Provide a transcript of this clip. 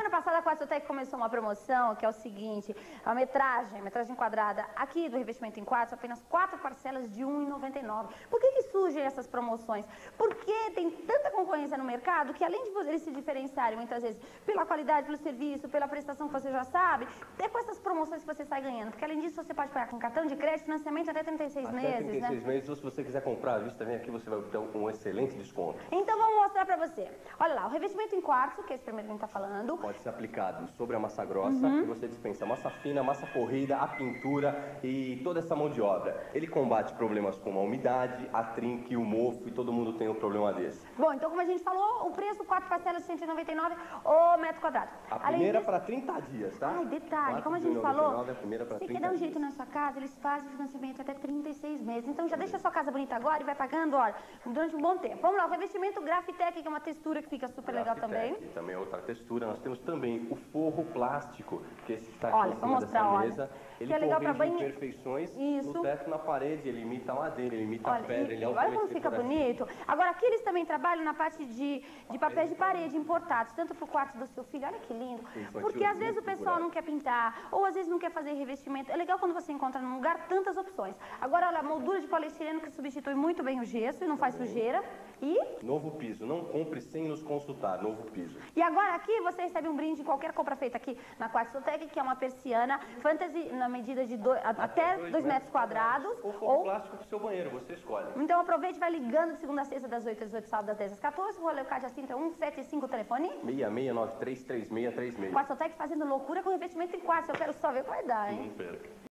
semana passada a Quartzotec começou uma promoção que é o seguinte, a metragem quadrada aqui do revestimento em quartzo, apenas 4 parcelas de R$ 1,99. Por que surgem essas promoções? Porque tem tanta concorrência no mercado que além de eles se diferenciarem muitas vezes pela qualidade, pelo serviço, pela prestação que você já sabe, é com essas promoções que você sai ganhando. Porque além disso você pode pagar com cartão de crédito, financiamento até 36 meses, Até 36 né? meses, ou se você quiser comprar à vista, vem aqui, você vai ter um excelente desconto. Então vamos mostrar pra você. Olha lá, o revestimento em quartzo, que é esse primeiro que a gente tá falando. Pode ser aplicado sobre a massa grossa, e você dispensa a massa fina, a massa corrida, a pintura e toda essa mão de obra. Ele combate problemas como a umidade, a trinque, o mofo, e todo mundo tem um problema desse. Bom, então como a gente falou, o preço 4 parcelas de 199 o metro quadrado. A primeira para 30 dias, tá? Ai, detalhe, como a gente falou, a primeira para se 30 quer dar um dias. jeito na sua casa, eles fazem financiamento até 36 meses. Então já deixa a sua casa bonita agora e vai pagando, olha, durante um bom tempo. Vamos lá, o revestimento Grafitec, que é uma textura que fica super legal também. Também é outra textura. Nós temos também o forro plástico, que esse que está aqui Olha, em vou cima mostrar, dessa olha. mesa. Ele Que é legal pra corrige banheiro. imperfeições Isso. no teto, na parede, ele imita a madeira, ele imita a pedra, ele é olha como fica decorativo. bonito. Agora aqui eles também trabalham na parte de papéis de parede importados, tanto para o quarto do seu filho, olha que lindo. Porque às vezes o pessoal não quer pintar, ou às vezes não quer fazer revestimento. É legal quando você encontra num lugar tantas opções. Agora olha, a moldura de poliestireno que substitui muito bem o gesso e não faz sujeira. E Novo piso, não compre sem nos consultar, novo piso. E agora aqui você recebe um brinde em qualquer compra feita aqui na Quartzotec, que é uma persiana Fantasy na medida de até 2 metros quadrados. Ou forro plástico pro seu banheiro, você escolhe. Então aproveite e vai ligando de segunda a sexta das 8 às 18, sábado das 10 às 14. Vou levar de Assinta 175 o telefone. 66933636. Quartzotec fazendo loucura com revestimento em quartzo. Eu quero só ver o que vai dar, hein? Não perca.